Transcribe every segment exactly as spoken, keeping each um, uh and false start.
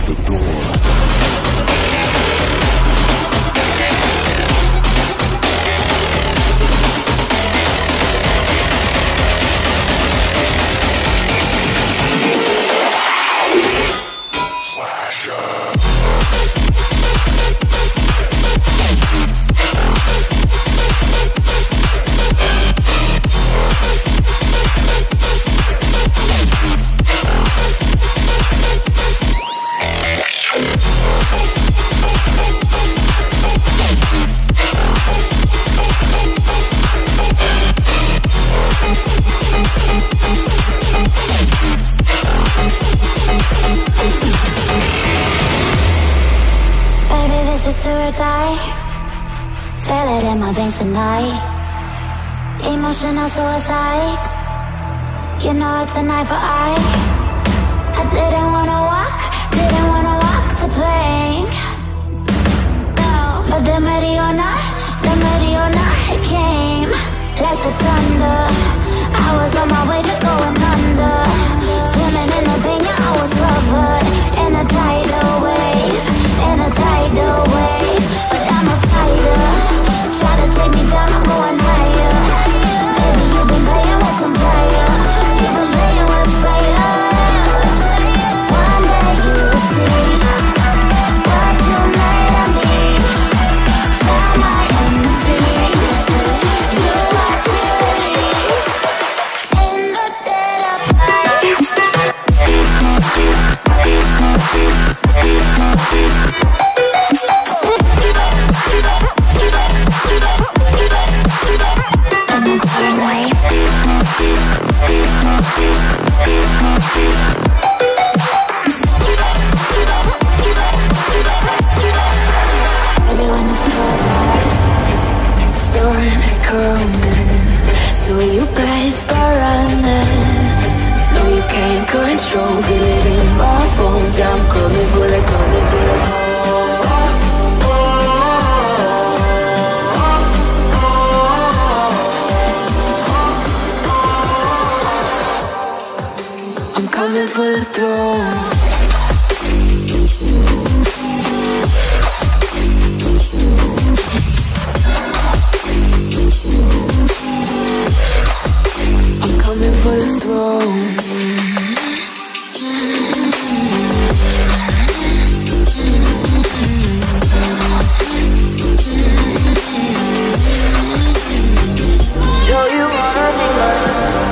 the door. Tonight, emotional suicide. You know it's a knife for eye. I didn't wanna walk, didn't wanna walk the plank. No, but the Mariona, the Mariona, it came like the thunder. I was on my way to going under, swimming in the pain, yeah, I was covered in a tidal wave, in a tidal wave. But I'm a fighter. Try to take me down, I'm going higher. Baby, you've been playing with some fire. You've been playing with fire. One day you will see what you made of me. Found my enemies. Do what you release in the dead of night. Storm is coming, so you better start running. No, you can't control, feel it in my bones. I'm coming for the, coming for the. I'm coming for the throne. For the throne. Show you what I mean like.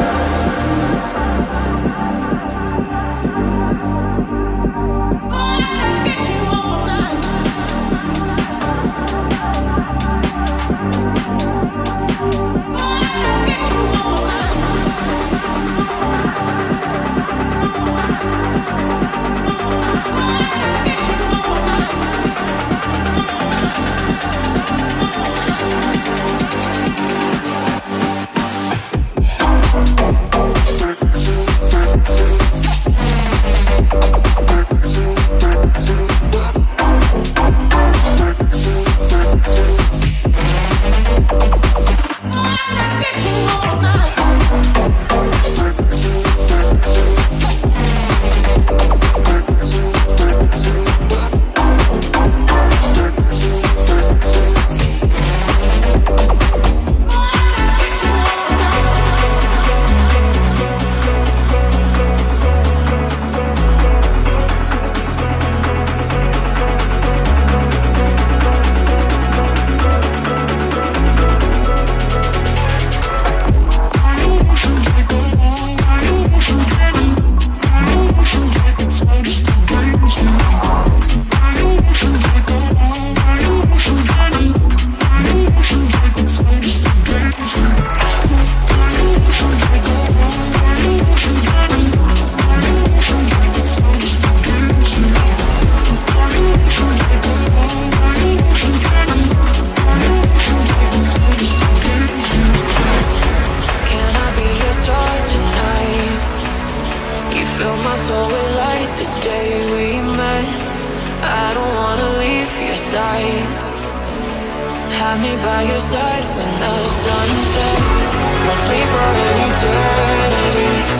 side. Have me by your side when the sun sets. Let's leave for an eternity.